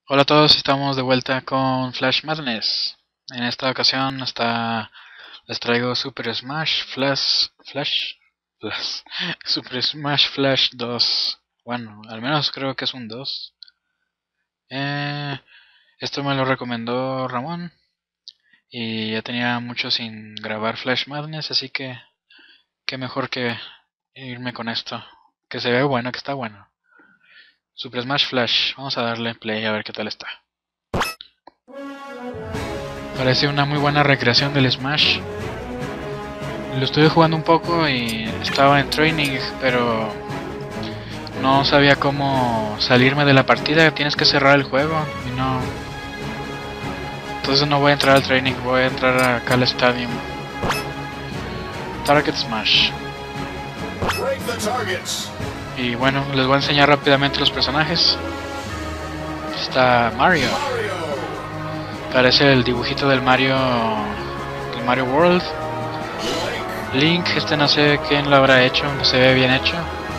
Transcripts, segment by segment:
Hola a todos, estamos de vuelta con Flash Madness. En esta ocasión les traigo Super Smash Flash 2. Bueno, al menos creo que es un 2. Eh, Esto me lo recomendó Ramón y ya tenía mucho sin grabar Flash Madness, así que qué mejor que irme con esto. Que se ve bueno, que está bueno. Super Smash Flash, vamos a darle play a ver qué tal está. Parece una muy buena recreación del Smash. Lo estuve jugando un poco y estaba en training, pero no sabía cómo salirme de la partida. Tienes que cerrar el juego y no. Entonces no voy a entrar al training, voy a entrar acá al Stadium. Target Smash. Y bueno, les voy a enseñar rápidamente los personajes. Está Mario. Parece el dibujito del Mario World. Link, no sé quién lo habrá hecho, se ve bien hecho.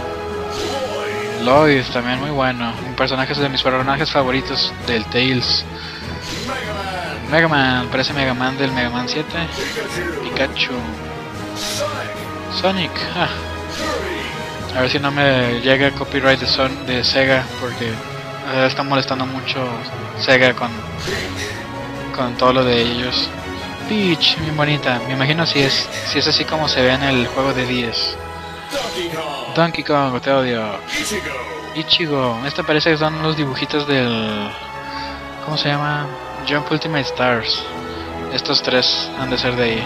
Lloyd, también muy bueno. Un personaje de mis personajes favoritos del Tails. Mega Man, parece Mega Man del Mega Man 7. Pikachu. Sonic. A ver si no me llega copyright de Sega, porque está molestando mucho Sega con todo lo de ellos. Peach, bien bonita. Me imagino si es así como se ve en el juego de 10. Donkey Kong, te odio. Ichigo. Este parece que son los dibujitos del... ¿Cómo se llama? Jump Ultimate Stars. Estos tres han de ser de ahí.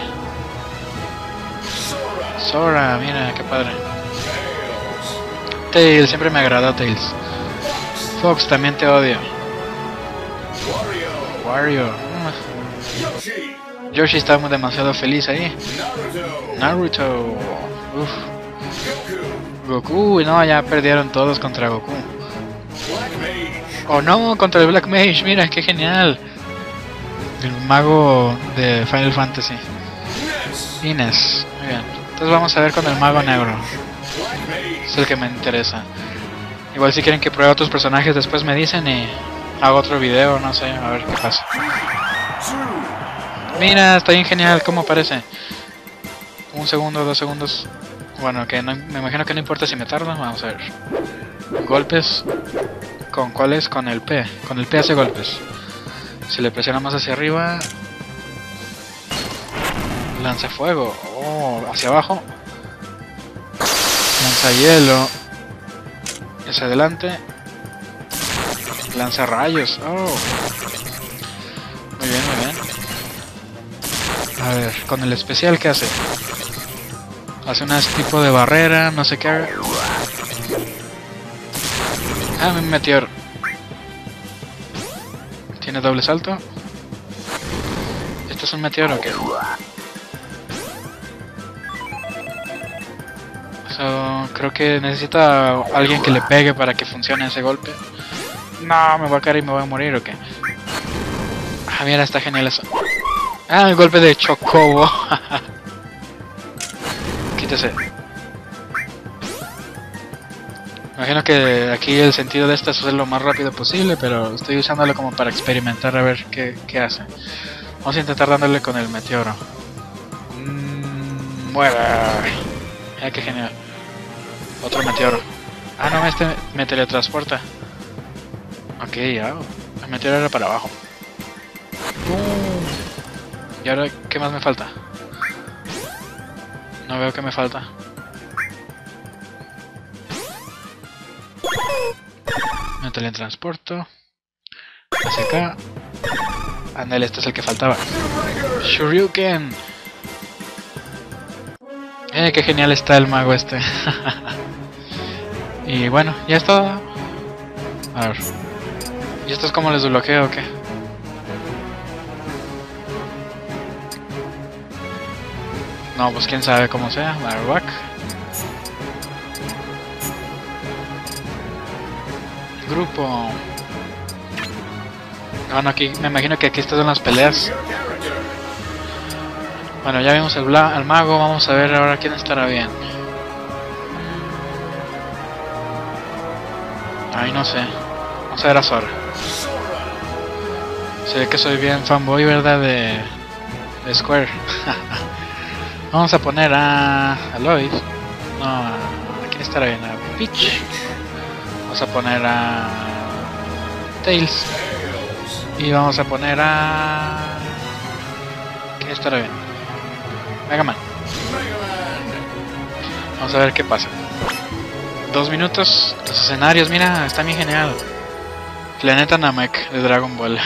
Sora, mira, qué padre. Tails, siempre me agradó Tails. Fox, también te odio. Wario. Yoshi está demasiado feliz ahí. Naruto. Uf. Goku, no, ya perdieron todos contra Goku. Oh no, contra el Black Mage, mira, qué genial. El mago de Final Fantasy. Ines, muy bien. Entonces vamos a ver con el mago negro. Es el que me interesa. Igual si quieren que pruebe otros personajes después me dicen y hago otro video, no sé, a ver qué pasa. Mira, está bien genial, ¿cómo parece? Un segundo, 2 segundos. Bueno, que no, me imagino que no importa si me tardo. Vamos a ver. Golpes. ¿Con cuáles? Con el P. Con el P hace golpes. Si le presionamos hacia arriba. Lanza fuego. Oh, hacia abajo. Lanza hielo. Hacia adelante. Lanza rayos. Oh. Muy bien, muy bien. A ver, con el especial, ¿qué hace? Hace un tipo de barrera, no sé qué haga. Ah, un meteor. ¿Tiene doble salto? ¿Esto es un meteoro o qué? Creo que necesita alguien que le pegue para que funcione ese golpe. No, me voy a caer y me voy a morir o qué. Ah, mira, está genial eso. Ah, el golpe de Chocobo. Quítese. Imagino que aquí el sentido de esto es hacerlo lo más rápido posible, pero estoy usándolo como para experimentar a ver qué hace. Vamos a intentar dándole con el meteoro. Muera. Mira qué genial. Otro meteoro. Ah, no, este me teletransporta. Ok, ya. El meteoro era para abajo. ¿Y ahora qué más me falta? No veo qué me falta. Me teletransporto. Hacia acá. Ándale, este es el que faltaba. Shoryuken. Qué genial está el mago este. Y bueno, ya está. A ver. ¿Y esto es como les desbloqueo o qué? No, pues quién sabe cómo sea. Marowak. Grupo. Ah, no, aquí me imagino que aquí están las peleas. Bueno, ya vimos al mago. Vamos a ver ahora quién estará bien. Ay, no sé. Vamos a ver a Sora. Se ve que soy bien fanboy, ¿verdad? De Square. Vamos a poner a Lloyd. No, ¿a quién estará bien? A Peach. Vamos a poner a Tails. Y vamos a poner a... ¿quién estará bien? Mega Man. Vamos a ver qué pasa. 2 minutos. Los escenarios, mira, está bien genial. Planeta Namek de Dragon Ball.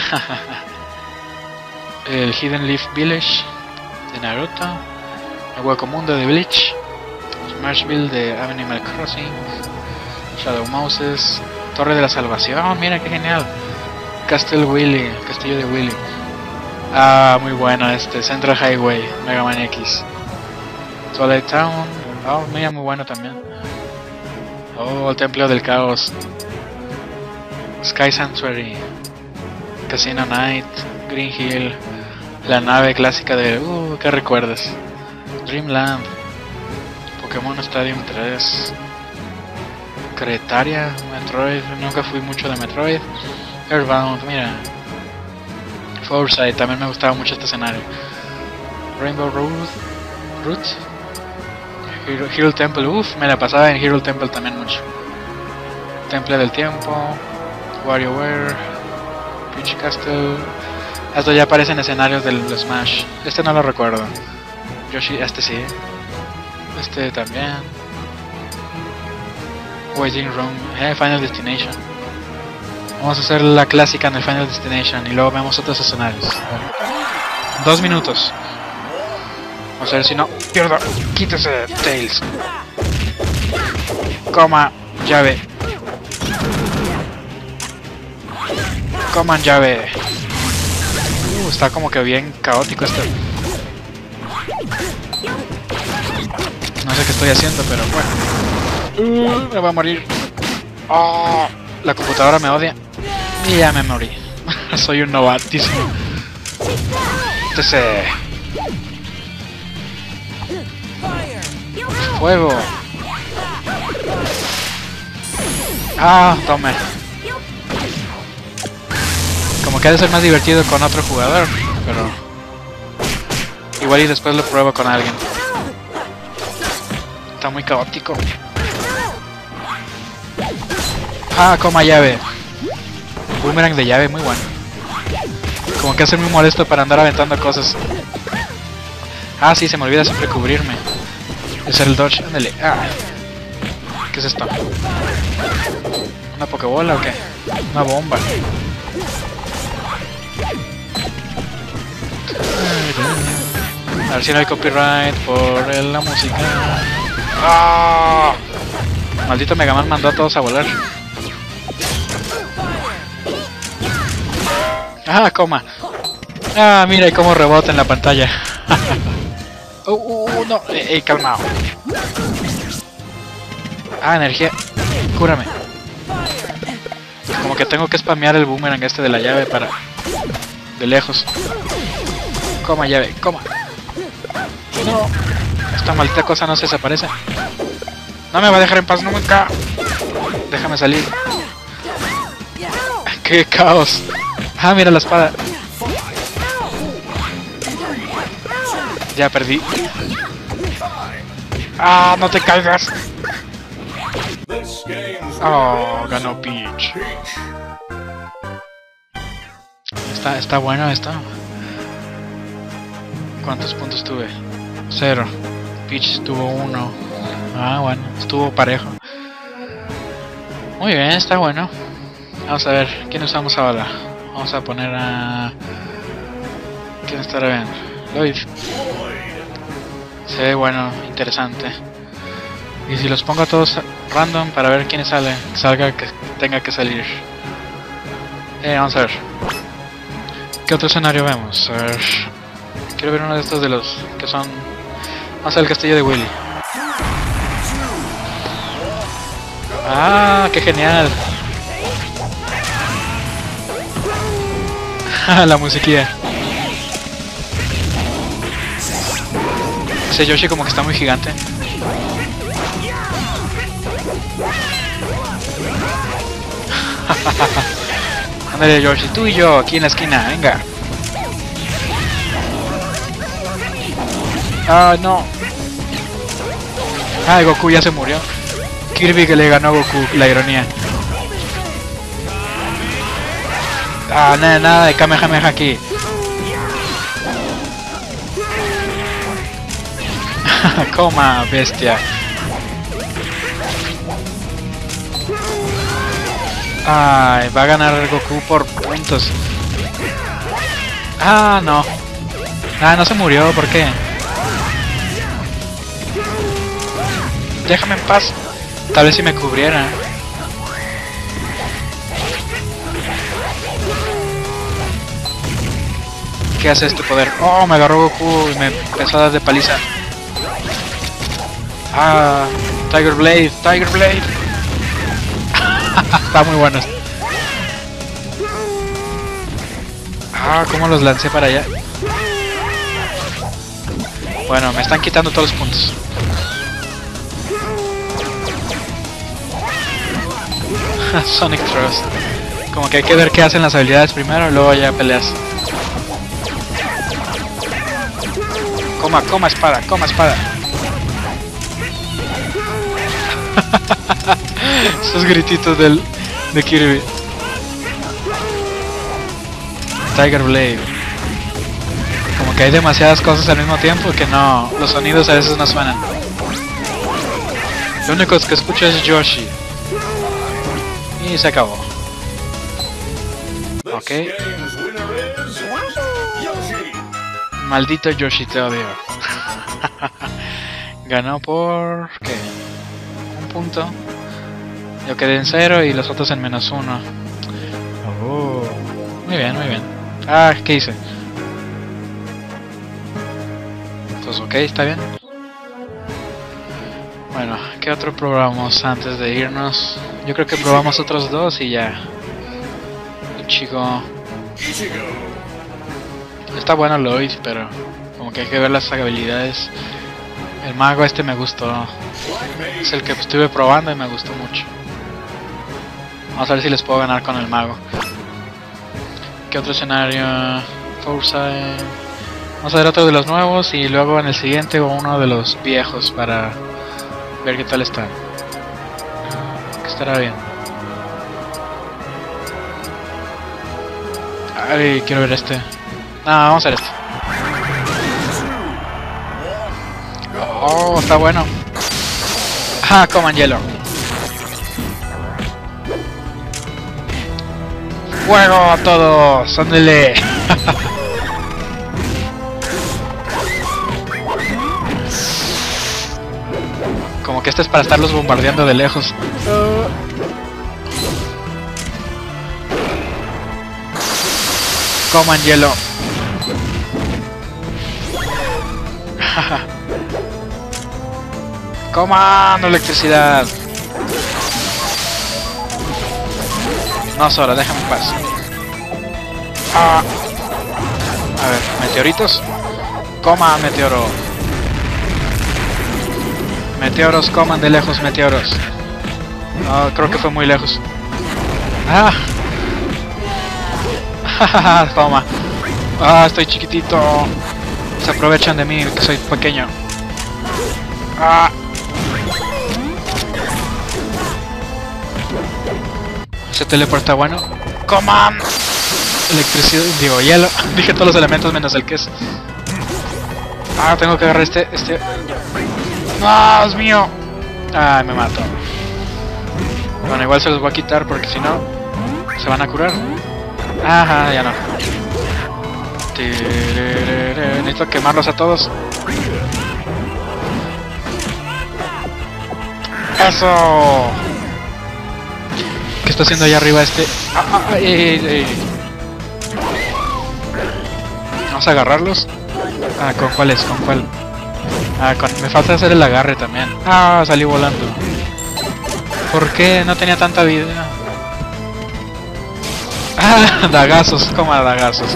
El Hidden Leaf Village de Naruto. El Hueco Mundo de Bleach. Smashville de Animal Crossing. Shadow Moses. Torre de la Salvación, mira qué genial. Castle Willy, el castillo de Willy. Ah, muy bueno este. Central Highway, Mega Man X. Twilight Town. Oh, mira, muy bueno también. Oh, el Templo del Caos. Sky Sanctuary. Casino Night. Green Hill. La nave clásica de... ¿qué recuerdas? Dreamland. Pokémon Stadium 3. Cretaria. Metroid. Nunca fui mucho de Metroid. Airbound, mira. Foresight, también me gustaba mucho este escenario. Rainbow Root. Hero Temple, me la pasaba en Hero Temple también mucho. Temple del Tiempo. WarioWare. Peach Castle. Estos ya aparecen escenarios del Smash. Este no lo recuerdo. Yoshi, este sí. Este también. Waiting Room. Final Destination. Vamos a hacer la clásica en el Final Destination y luego vemos otros escenarios. 2 minutos. Vamos a ver si no pierdo. Quítese, Tails. Coma, llave. Coman llave. Está como que bien caótico esto. No sé qué estoy haciendo, pero bueno. Me voy a morir. Oh, la computadora me odia. Y ya me morí. Soy un novatísimo. Entonces... fuego. Ah, tome. Como que ha de ser más divertido con otro jugador, pero... igual y después lo pruebo con alguien. Está muy caótico. Ah, coma llave. Boomerang de llave, muy bueno. Como que hace muy molesto para andar aventando cosas. Ah, sí, se me olvida siempre cubrirme. Es el dodge, ándale. Ah. ¿Qué es esto? ¿Una pokebola o qué? Una bomba. A ver si no hay copyright por la música. ¡Ah! Maldito Mega Man mandó a todos a volar. Ah, coma. Ah, mira y cómo rebota en la pantalla. No, calmao. Ah, energía. Cúrame. Como que tengo que spamear el boomerang este de la llave para... de lejos. Coma llave, coma. No. Esta maldita cosa no se desaparece. No me va a dejar en paz nunca. Déjame salir. ¡Qué caos! Ah, mira la espada. Ya perdí. Ah, no te caigas. Oh, ganó Peach. Está bueno esto. ¿Cuántos puntos tuve? 0. Peach tuvo 1. Ah, bueno, estuvo parejo. Muy bien, está bueno. Vamos a ver, ¿quién usamos ahora? Vamos a poner a... ¿quién estará bien? Lloyd. Se ve bueno, interesante. Y si los pongo a todos random para ver quién sale, salga que tenga que salir. Vamos a ver. ¿Qué otro escenario vemos? A ver. Quiero ver uno de estos de los que son... vamos a ver el castillo de Willy. ¡Ah, qué genial! La musiquilla. Ese Yoshi como que está muy gigante. Ándale, Yoshi, tú y yo aquí en la esquina, venga. Ah, no. Ah, Goku ya se murió. Kirby que le ganó a Goku, la ironía. Ah, nada de Kamehameha aquí. Coma, bestia. Ay, va a ganar Goku por puntos. Ah, no. Ah, no se murió, ¿por qué? Déjame en paz. Tal vez si me cubriera. ¿Qué hace este poder? Oh, me agarró Goku y me empezó a dar de paliza. Ah, Tiger Blade, Tiger Blade. Está muy bueno. Ah, cómo los lancé para allá. Bueno, me están quitando todos los puntos. Sonic Thrust. Como que hay que ver qué hacen las habilidades primero y luego ya peleas. Coma espada, coma espada. Esos grititos de Kirby. Tiger Blade. Como que hay demasiadas cosas al mismo tiempo que no, los sonidos a veces no suenan. Lo único que escucho es Yoshi. Y se acabó. Ok. Maldito Yoshi, te odio. Ganó por... ¿qué? Un punto. Yo quedé en 0 y los otros en -1. Oh, muy bien, muy bien. Ah, ¿qué hice? Pues ok, está bien. Bueno, ¿qué otro probamos antes de irnos? Yo creo que probamos otros dos y ya. Ichigo. Está bueno Lloyd, pero como que hay que ver las habilidades. El mago este me gustó. Es el que estuve probando y me gustó mucho. Vamos a ver si les puedo ganar con el mago. ¿Qué otro escenario? Forza. Vamos a ver otro de los nuevos y luego en el siguiente uno de los viejos para ver qué tal está. Que estará bien. Ay, quiero ver este. No, vamos a ver este. Oh, está bueno. Ah, coman hielo. ¡Fuego a todos! ¡Ándele! Como que este es para estarlos bombardeando de lejos. Coman hielo. Coman electricidad. No, Sora, déjame en paz. Ah. A ver, meteoritos. Coma, meteoro. Meteoros, coman de lejos, meteoros. Oh, creo que fue muy lejos. Ah. Toma. Ah, estoy chiquitito. Se aprovechan de mí, que soy pequeño. Ah. Ese teleporta bueno. ¡Coman! Electricidad, digo, hielo. Dije todos los elementos menos el queso. Ah, tengo que agarrar este. ¡No, Dios mío! Ay, me mato. Bueno, igual se los voy a quitar porque si no, se van a curar. Ajá, ya no. Necesito quemarlos a todos. ¡Eso! ¿Qué está haciendo allá arriba este? Vamos a agarrarlos. Ah, ¿con cuál es? ¿Con cuál? Ah, me falta hacer el agarre también. Ah, salí volando. ¿Por qué? No tenía tanta vida. Ah, dagazos, como dagazos.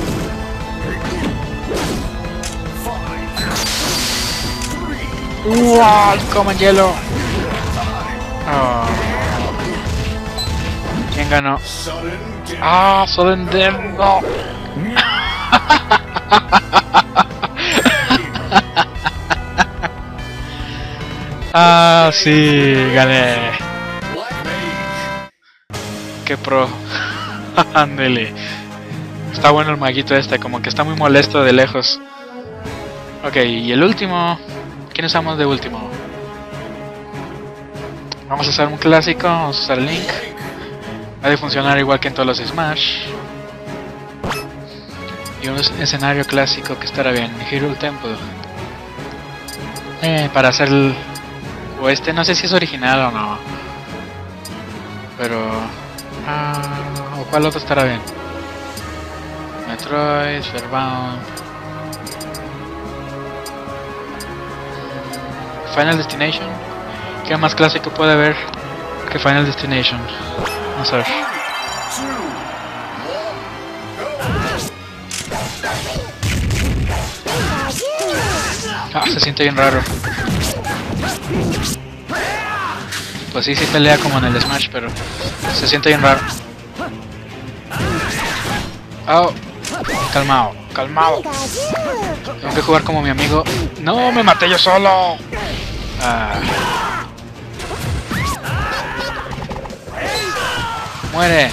¡Wow! ¡Coman hielo! Oh. ¿Quién ganó? Ah, Sudden Death, no. Ah, sí, gané. Qué pro. Ándele. Está bueno el maguito este, como que está muy molesto de lejos. Ok, y el último. ¿Quién usamos de último? Vamos a usar un clásico, vamos a usar Link. Ha de funcionar igual que en todos los Smash. Y un escenario clásico que estará bien, Hyrule Temple. Para hacer el... O este, no sé si es original o no. Pero... ¿o cuál otro estará bien? Metroid, Fairbound... Final Destination. ¿Qué más clásico puede haber que Final Destination? Vamos a ver. Ah, se siente bien raro. Pues sí, sí pelea como en el Smash, pero se siente bien raro. Oh, calmado, calmado. Tengo que jugar como mi amigo. No, me maté yo solo. Ah. Muere.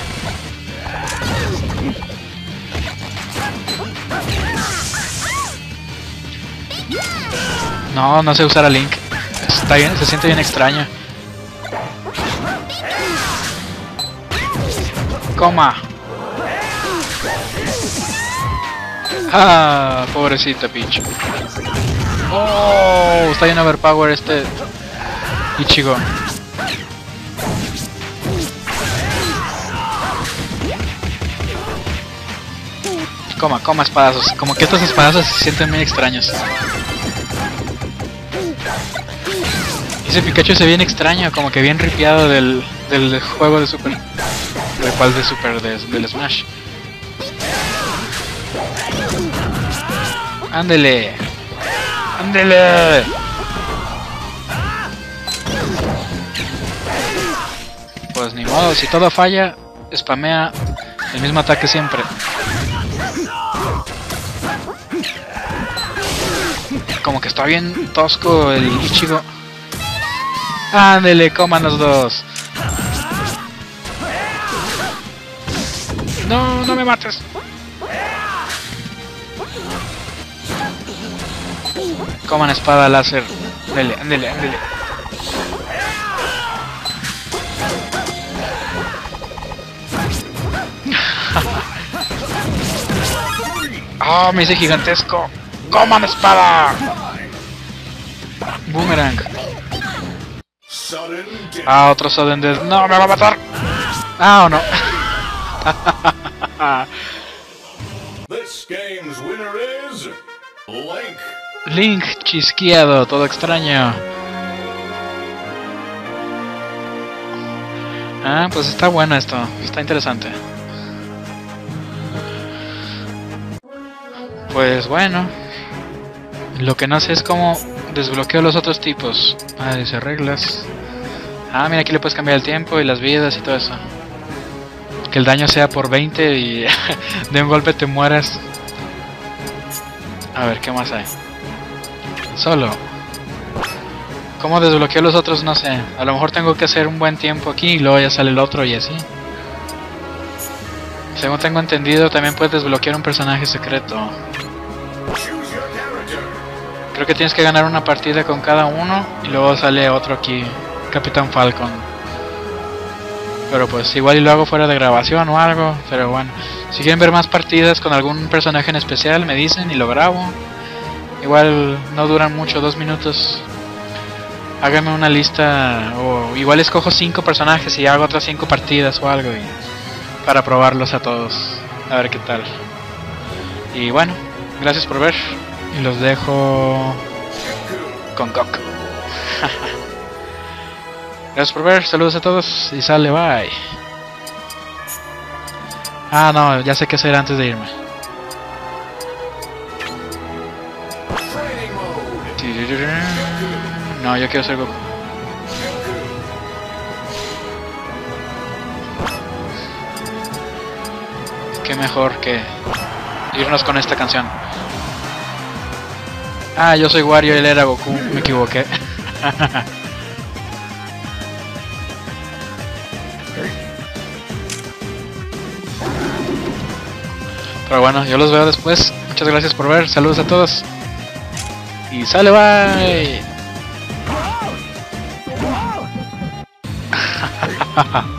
No, no sé usar a Link. Está bien, se siente bien extraño. Coma. Ah, pobrecita Peach. Oh, está bien overpower este Ichigo. Coma espadazos. Como que estos espadazos se sienten muy extraños. Ese Pikachu se ve bien extraño, como que bien ripiado del juego de Super. ¿De cuál de Super? Del Smash. Ándele. Ándele. Pues ni modo, si todo falla, spamea el mismo ataque siempre. Como que está bien tosco el Ichigo. Ándele, coman los dos. No, no me mates. Coman espada láser. Ándele, ándele, ándele. Ah, me hice gigantesco. ¡Coman espada! Boomerang. Ah, otro Sudden Death. ¡No, me va a matar! Ah, o no. Link chisqueado, todo extraño. Ah, pues está bueno esto. Está interesante. Pues bueno. Lo que no sé es cómo desbloqueo los otros tipos. Ah, dice reglas. Ah, mira, aquí le puedes cambiar el tiempo y las vidas y todo eso. Que el daño sea por 20 y de un golpe te mueras. A ver, ¿qué más hay? Solo. ¿Cómo desbloqueo los otros? No sé. A lo mejor tengo que hacer un buen tiempo aquí y luego ya sale el otro y así. Según tengo entendido, también puedes desbloquear un personaje secreto. Creo que tienes que ganar una partida con cada uno y luego sale otro aquí, Capitán Falcon. Pero pues igual y lo hago fuera de grabación o algo, pero bueno. Si quieren ver más partidas con algún personaje en especial, me dicen y lo grabo. Igual no duran mucho, 2 minutos. Háganme una lista, o igual escojo 5 personajes y hago otras 5 partidas o algo para probarlos a todos, a ver qué tal. Y bueno, gracias por ver. Y los dejo con Goku. Gracias por ver, saludos a todos y sale, bye. Ah, no, ya sé qué hacer antes de irme. No, yo quiero ser Goku. qué mejor que irnos con esta canción. Ah, yo soy Wario y él era Goku, me equivoqué. Pero bueno, yo los veo después. Muchas gracias por ver, saludos a todos. Y sale, bye.